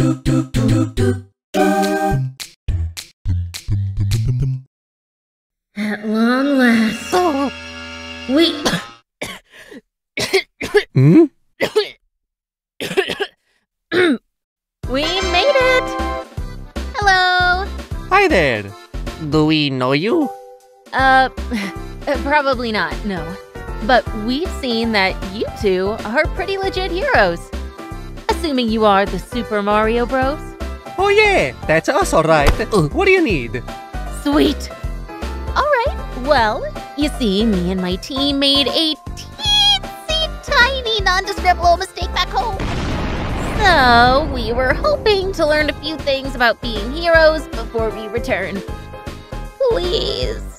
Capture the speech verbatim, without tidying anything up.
At long last, we... Hmm? We made it! Hello! Hi there. Do we know you? Uh, probably not, no. But we've seen that you two are pretty legit heroes. Assuming you are the Super Mario Bros. Oh yeah, that's us alright. Uh, what do you need? Sweet! Alright, well, you see, me and my team made a teensy tiny nondescript little mistake back home. So, we were hoping to learn a few things about being heroes before we return. Please,